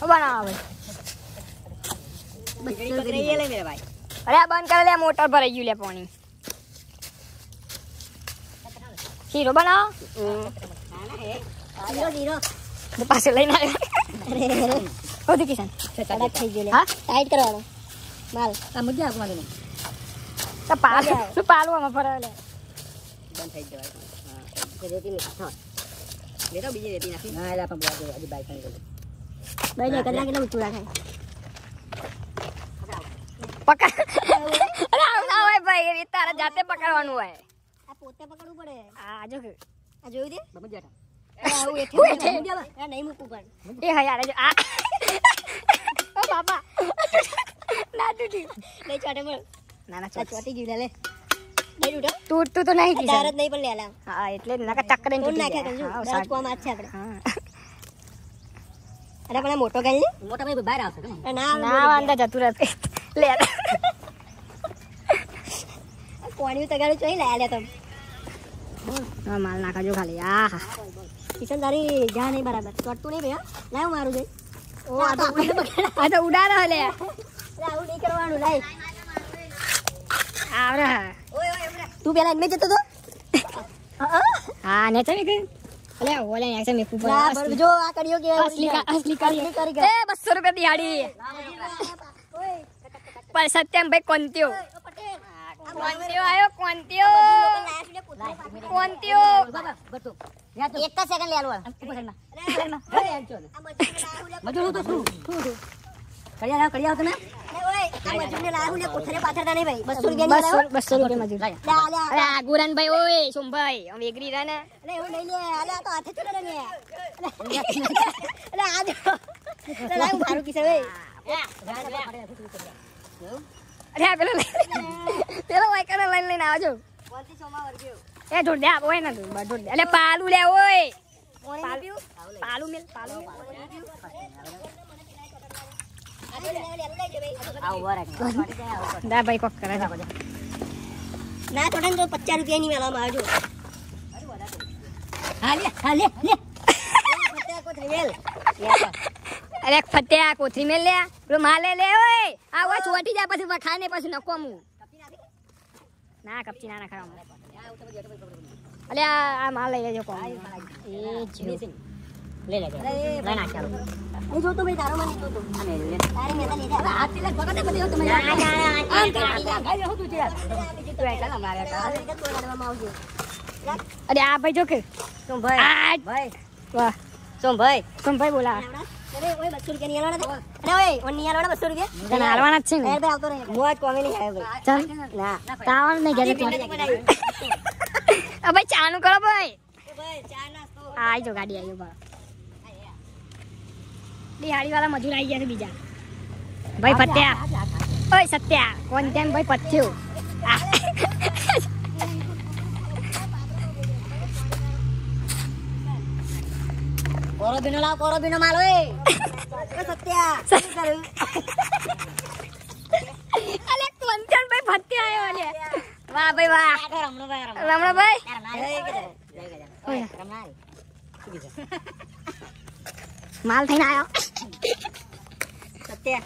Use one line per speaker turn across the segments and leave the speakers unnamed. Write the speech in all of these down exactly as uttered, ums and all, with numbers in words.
बनाओ भाई
ये ले मेरे भाई
अरे बंद कर ले मोटर भर गई ले पानी हीरो बनाओ
जीरो जीरो
पास लेना अरे ओ दी किसान
सड़क થઈ ગયો લે
हां
टाइट કરવાનો માલ આ મુજે આકવા દે
તો પાલ તો પાલવામાં ફરે લે
બંધ થઈ જવાય હા રેતી ની હા લે તો બીજી રેતી નાખી હા એલા પણ બોલ દે અજી બાઈક ખાઈ ગયો ભાઈ ને કદરા કેટલા ઉચુડા ખાય
પકડ અરે આવના હોય ભાઈ એ તારે જાતે પકડવાનું હોય
આ પોતે પકડવું પડે
આ જો કે
આ જોઈ દે બબુ જાટા
આવું
એ નહીં મૂકવું પણ
એ હયાર જો આ ઓ બાબા ના તૂટી
લઈ ચાટે મળ
ના ના
ચોટી ગયું લે લઈ ઉઠો
તૂટતું તો નહીં કિશન
તારત નહીં પણ લે આલા
હા એટલે નકા ચક્કરે
તોડ
તૂટી
નાખ્યા
ગયા
કરજો દસ કોમ આજ છે આપણે
હા
અરે પણ મોટો ગાલ ને મોટા ભાઈ બહાર આવશે કે ના
ના વાંધા જતું રહે લે
કોણિયું તગાડું ચોઈ લે લે તમ
હા માલ નાખાજો ખાલી આ હા
કિશન તારી જા નહીં બરાબર ચોટતું નહીં ભૈયા લાવ મારું દે
ઓ આ તો આ તો ઉડાડો લે
આવું નહીં કરવાનું લાય
આવરે
ઓય ઓય તું પેલા ઇનમે જતો તો
હા ને ચલે કે અલે ઓલે એકસે મે કુપર
ના બર જો આ કર્યો કે
असली का असली કરી
કરી
એ બસો રૂપિયા દિહાડી
ઓય
પર સત્યમ ભાઈ કોંત્યો
પટેલ
કોંત્યો આયો કોંત્યો કોંત્યો
એક જ સેકન્ડ લે આલો મજૂર તો શું શું કડિયા લાવ કડિયા તમે ઓય આ મજૂરને લાવ ને કોથરે પાથરતા નહીં ભાઈ બસો રૂપિયા ની લાવ
બસો રૂપિયા મજૂર
લે લે
અરે આ ગુરન ભાઈ ઓય સોમભાઈ અમે એગ્રી રહે ને
અરે હું લઈ લે અલે આ તો હાથે ચડે ને અલે આ જો લાવ મારું કિસે ઓય
અરે આ પેલો પેલો વાય કરે લઈને લઈને આવજો
કોણથી સોમા વર્ગ્યો
એ ઢોળ દે ઓય ના ઢોળ ઢોળ દે અલે પાલુ લે ઓય
પાલુ
પાલુ મેલ પાલુ દા ભાઈ કોક કરે
ના તોડન તો પચાસ રૂપિયા ની મેળામાં આવજો હા લે હા લે લે પચાસ કો થયેલ
અરે ફત્યા કોથરી મેલ લે પેલો માલે લે ઓય આ ઓય છોટી જા પછી વખાને પછી નકોમું ના કપચી ના ના ખાવા અલે આ માલ લઈ લેજો કોમ એ જો
લે લે લે ના ચાલો એ જો તો ભાઈ તારો મને તો તો અને લે તારે મેલા લે જા હાથ થી લે ભગતે પછી તમે ના ના આમ કાઢી જા ભાઈ હું તું છે તું એકલા ના મારે કા અરે કે તો ગાડવામાં આવજો
અરે આ ભાઈ જો કે
સોમ ભાઈ ભાઈ
વાહ
સોમ ભાઈ
સોમ ભાઈ બોલા
અરે ઓય બસો રૂપિયા ની આલવાના અરે ઓય ઓન ની આલવાના બસો રૂપિયા
તને હાલવાના જ છે ને
એ ભાઈ આવતો રહે મોજ કોમે નહીં આવ્યો
ચાલ
ના
તાવણ નહીં ગેલે અ ભાઈ ચાનું કરો ભાઈ
ભાઈ ચા નાસ્તો
આ આઈ જો ગાડી આવી બા દિહાડી વાળા મજૂર આવી ગયા છે બીજા ભાઈ ફત્યા ઓય સત્યા કોણ કેમ ભાઈ પથ્યો
કોરો બીનો લાવ કોરો બીનો માલ ઓય એ સત્યા શું કરું
અલે કોણ કેમ ભાઈ ફત્યા આવ્યો અલે વાહ ભાઈ વાહ
રમણો ભાઈ
રમણો ભાઈ
ઓય રમણાલ
માલ થઈને આવ્યો
સત્યા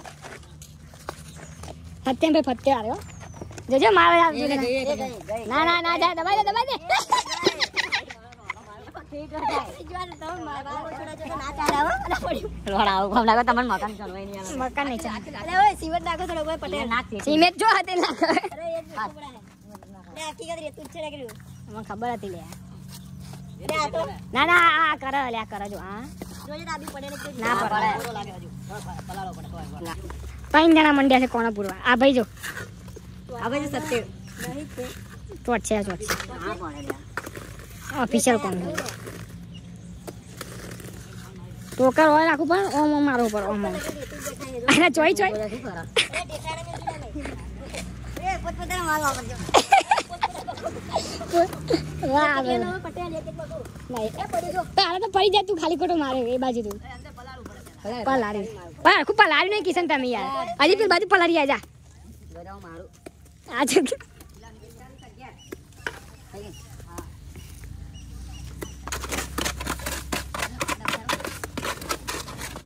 ફત્યા ભાઈ ફત્યા આવ્યો જોજો માલ આવજો ના ના ના જા દબાઈ દે દબાઈ દે મકાન નહીં સિમેન્ટ જો હતી ખબર હતી લે ના ના આ કરે લે કરે જો હા ના પડે ત્રણ જણા મંડ્યા છે કોણ પૂરવા આ ભાઈ જો
આ ભાઈ સત્ય
ચોટ છે ચોટ છે ઓફિશિયલ કોણ છે ટોકર હોય રાખું પણ ઓમ ઓમ મારો ઉપર ઓમ ઓમ અરે ચોઈ ચોઈ વાહ નહીં તારે તો પડી જાય તું ખાલી ખોટો મારે એ બાજુ તું પલારી પણ ખૂબ પલારી નહીં કિશન તમે યાર હજી પેલી બાજુ પલારી આ જા
મારું
આજે